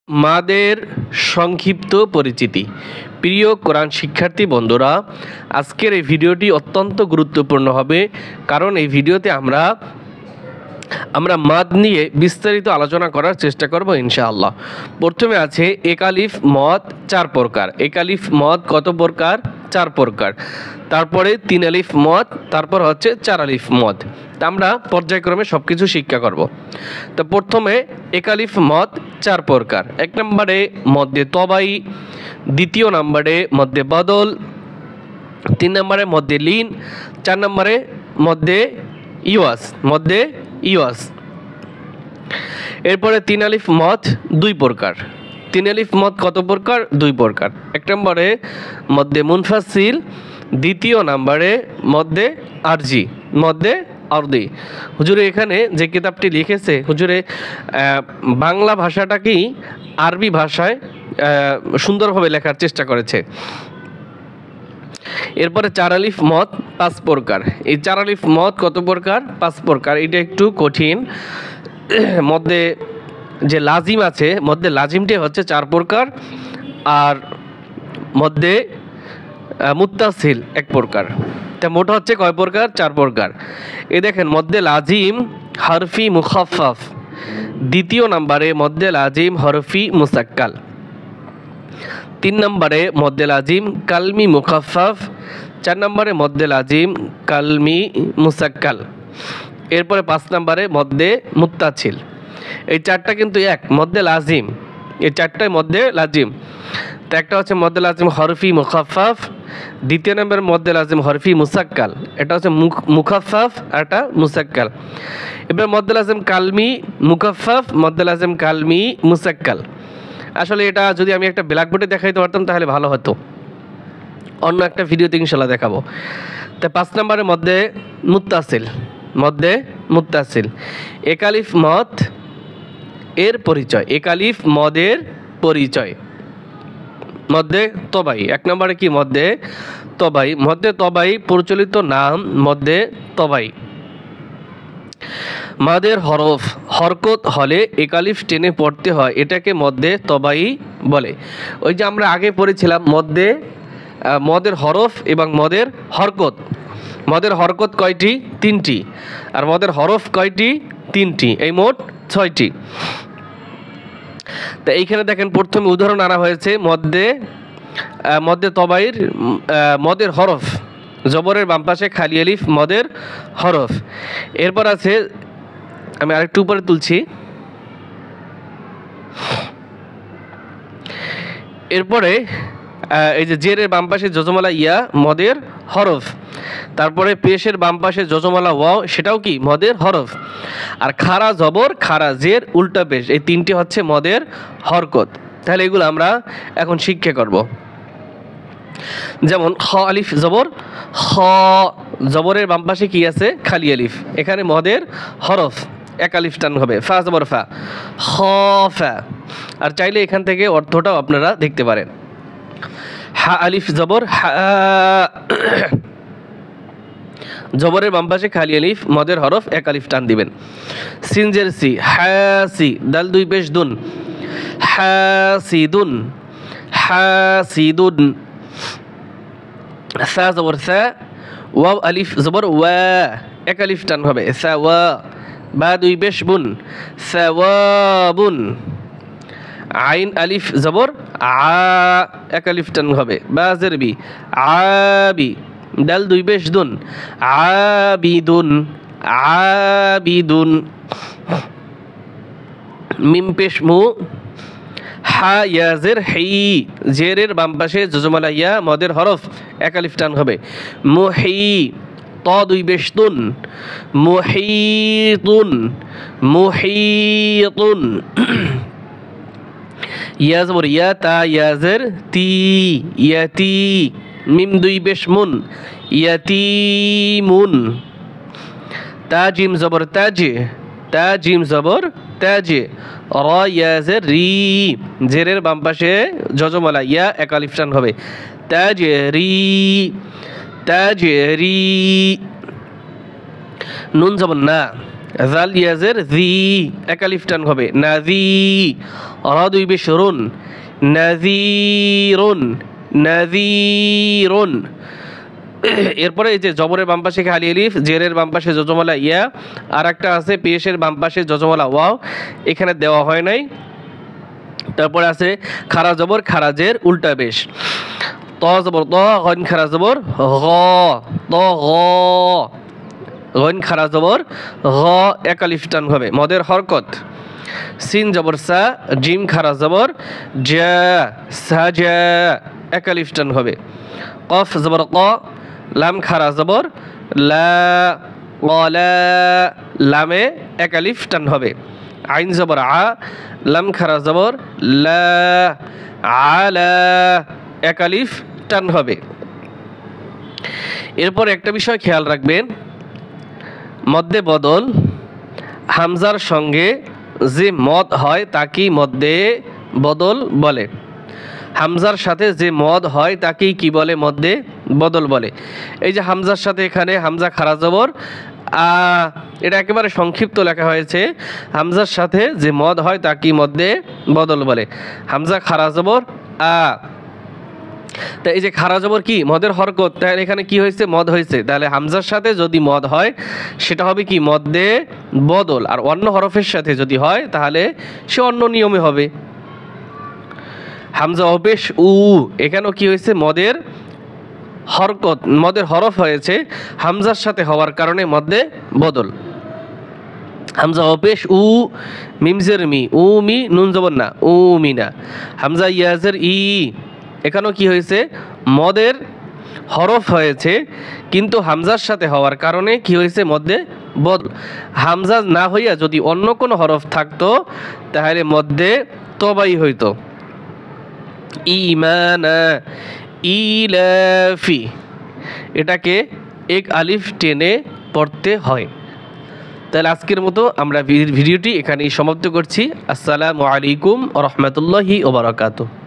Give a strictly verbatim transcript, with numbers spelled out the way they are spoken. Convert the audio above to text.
মাদের সংক্ষিপ্ত পরিচিতি। প্রিয় কোরআন শিক্ষার্থী বন্ধুরা, আজকের এই ভিডিওটি অত্যন্ত গুরুত্বপূর্ণ হবে, কারণ এই ভিডিওতে আমরা আমরা মাদ নিয়ে বিস্তারিত আলোচনা করার চেষ্টা করব ইনশাআল্লাহ। প্রথমে আছে একালিফ মদ চার প্রকার। একালিফ মদ কত প্রকার? চার প্রকার। তারপরে তিন আলিফ মদ, তারপর হচ্ছে চার আলিফ মদ। তা আমরা পর্যায়ক্রমে সব কিছু শিক্ষা করব। তো প্রথমে একালিফ মদ চার প্রকার। এক নম্বরে মধ্যে তবাই, দ্বিতীয় নম্বরে মধ্যে বদল, তিন নম্বরে মধ্যে লিন, চার নম্বরে মধ্যে ইওয়াস মধ্যে ইওয়াস এরপরে তিন আলিফ মদ দুই প্রকার। তিন আলিফ মদ কত প্রকার? দুই প্রকার। এক নম্বরে মধ্যে মুনফাসিল, দ্বিতীয় নম্বরে মধ্যে আরজি মধ্যে আরদি। হুজুরে এখানে যে কিতাবটি লিখেছে, হুজুরে বাংলা ভাষাটাকেই আরবি ভাষায় সুন্দরভাবে লেখার চেষ্টা করেছে। এরপরে চার আলিফ মদ পাঁচ প্রকার। এই চার আলিফ মদ কত প্রকার? পাঁচ প্রকার। এটা একটু কঠিন। মধ্যে যে লাজিম আছে, মধ্যে লাজিমটি হচ্ছে চার প্রকার, আর মধ্যে মুত্তাসিল এক প্রকার। তা মোট হচ্ছে কয় প্রকার? চার প্রকার। এই দেখেন, মধ্যে লাজিম হরফি মুখাফফাফ, দ্বিতীয় নম্বরে মধ্যে লাজিম হরফি মুসাক্কাল, তিন নম্বরে মধ্যে লাজিম কালমি মুখাফফাফ, চার নম্বরে মধ্যে লাজিম কালমি মুসাক্কাল, এরপরে পাঁচ নম্বরে মধ্যে মুত্তাসিল। এই চারটা কিন্তু এক মধ্যে লাজিম, এই চারটায় মধ্যে লাজিম। তো একটা হচ্ছে মধ্যে লাজিম হরফি মুখাফফাফ, দ্বিতীয় নম্বরের মধ্যে লাজিম হরফি মুসাক্কাল, এটা হচ্ছে মুখাফফাফ আর এটা মুসাক্কাল। এবার মধ্যে লাজিম কালমি মুখাফফাফ, মধ্যে লাজিম কালমি মুসাক্কাল। আসলে এটা যদি আমি একটা ব্ল্যাকবোর্ডে দেখাইতে পারতাম তাহলে ভালো হতো, অন্য একটা ভিডিওতে ইনশাল্লাহ দেখাবো। তো পাঁচ নম্বরের মধ্যে মুত্তাসিল মধ্যে মুত্তাসিল। একালিফ মদ এর পরিচয়। একালিফ মদের পরিচয়। মধ্যে তবাই, এক নম্বরে কি? মধ্যে তবাই। মধ্যে তবাই প্রচলিত নাম মধ্যে তবাই। মাদের হরফ হরকত হলে একালিফ টেনে পড়তে হয়, এটাকে মধ্যে তবাই বলে। ওই যে আমরা আগে পড়েছিলাম মধ্যে মদের হরফ এবং মদের হরকত। মদের হরকত কয়টি? তিনটি। আর মদের হরফ কয়টি? তিনটি। এই মোট ছয়টি। তা এইখানে দেখেন, প্রথমে উদাহরণ আনা হয়েছে মধ্যে মধ্যে তবাইর মদের হরফ, জবরের বাম পাশে খালি আলিফ মদের হরফ। এরপর আছে, আমি আরেকটু উপরে তুলছি, এরপরে এই যে জেরের বাম পাশে যজমালা ইয়া মদের হরফ, তারপরে পেশের বাম পাশে যজমালা ওয়াও, সেটাও কি মদের হরফ। আর খারা জবর খারা জের উল্টা পেশ, এই তিনটি হচ্ছে মদের হরকত। তাহলে এগুলো আমরা এখন শিক্ষা করব। যেমন খ আলিফ জবর খ, জবরের বাম পাশে কি আছে? খালি আলিফ, এখানে মদের হরফ, এক আলিফ টান হবে। ফা জবর ফা, খ ফা। আর চাইলে এখান থেকে অর্থটাও আপনারা দেখতে পারেন। হা আলিফ জবর হা, জবরের বাম পাশে খালি আলিফ মদের হরফ, এক আলিফ টান দিবেন। সিনজের সি হাসি, দাল দুই পেশ দুন, হাসিদুন হাসিদুন। সা জবর সা, ওয়াও আলিফ জবর ওয়া, এক আলিফ টান হবে। সা ওয়া, বা দুই পেশ বুন, সাওয়াবুন। আইন আলিফ জবর আ, এক আলিফ টান হবে। বা জের বি আবি, দাল দুই পেশ দুন, আবিদুন আবিদুন। মিম পেশ মু, হা ইয়া জের হি, জেরের বাম পাশে যজমালা ইয়া মদের হরফ, এক আলিফ টান হবে। মুহি, ত দুই পেশ তুন, মুহিতুন মুহিতুন। ইয়া জবর ইয়া, তা ইয়া জের তি, ইয়াতি। মিম দুই পেশ মুন, ইয়াতিমুন। তা জিম জবর তাজ, তা জিম জবর তাজ। র ইয়া জের রি, জেরের বাম পাশে যজমালা ইয়া, এক আলিফ টান হবে। তাজ রি তাজ রি। নুন জবর না, জাল ইয়াজের জি একালিফ টান হবে নাজি র দুই বেশ রুন নাজিরুন নাজিরুন। এরপরে এই যে জবরের বাম পাশে খালি আলিফ, জেরের বাম পাশে যজমালা ইয়া, আর একটা আছে পেশের বাম পাশে যজমালা ওয়াও, এখানে দেওয়া হয় নাই। তারপরে আছে খারা জবর খারাজের উল্টা বেশ, ত জবর ত গন খারা জবর গ ত গ গন খারা জবর গ একালিফ টান হবে মদের হরকত। সিন জবর সা জিম খারা জবর জা সা জা একালিফ টান হবে। কফ জবর ক লাম খারা জবর লা লা লামে একালিফ টান হবে। আইন জবর আ লাম খারা জবর লা আলা একালিফ টান হবে। এরপর একটা বিষয় খেয়াল রাখবেন, মধ্যে বদল হামজার সঙ্গে যে মদ হয় তাকেই মধ্যে বদল বলে। হামজার সাথে যে মদ হয় তাকেই কি বলে? মধ্যে বদল বলে। এই যে হামজার সাথে এখানে হামজা খারা জবর আ, এটা একেবারে সংক্ষিপ্ত লেখা হয়েছে। হামজার সাথে যে মদ হয় তাকেই মধ্যে বদল বলে। হামজা খারা জবর আ, তা এই যে খারা জবর কি মদের হরকত, তাহলে এখানে কি হয়েছে? মদ হয়েছে। তাহলে হামজার সাথে যদি মদ হয় সেটা হবে কি? মধ্যে বদল। আর অন্য হরফের সাথে যদি হয় তাহলে সে অন্য নিয়মে হবে। হামজা অবেশ উ, এখানেও কি হয়েছে? মদের হরকত, মদের হরফ হয়েছে, হামজার সাথে হওয়ার কারণে মধ্যে বদল। হামজা অপেশ উ মিমজের মি উ মি নুন জবর না উ মি না। হামজা ইয়াজের ই, এখানেও কি হয়েছে? মদের হরফ হয়েছে কিন্তু হামজার সাথে হওয়ার কারণে কি হয়েছে? মধ্যে বদল। হামজা না হইয়া যদি অন্য কোনো হরফ থাকতো তাহলে মধ্যে তবাই হইতো। ইমানা ইলাফি, এটাকে এক আলিফ টেনে পড়তে হয়। তাহলে আজকের মতো আমরা ভিডিওটি এখানেই সমাপ্ত করছি। আসসালামু আলাইকুম ওয়া রাহমাতুল্লাহি ওয়া বারাকাতুহু।